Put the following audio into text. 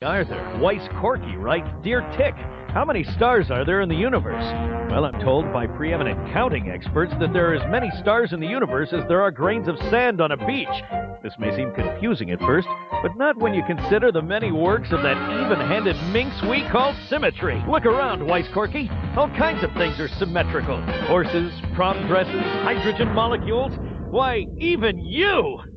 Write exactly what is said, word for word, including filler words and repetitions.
Arthur, Weiss Corky writes, Dear Tick, how many stars are there in the universe? Well, I'm told by preeminent counting experts that there are as many stars in the universe as there are grains of sand on a beach. This may seem confusing at first, but not when you consider the many works of that even-handed minx we call Symmetry. Look around, Weiss Corky. All kinds of things are symmetrical. Horses, prom dresses, hydrogen molecules. Why, even you!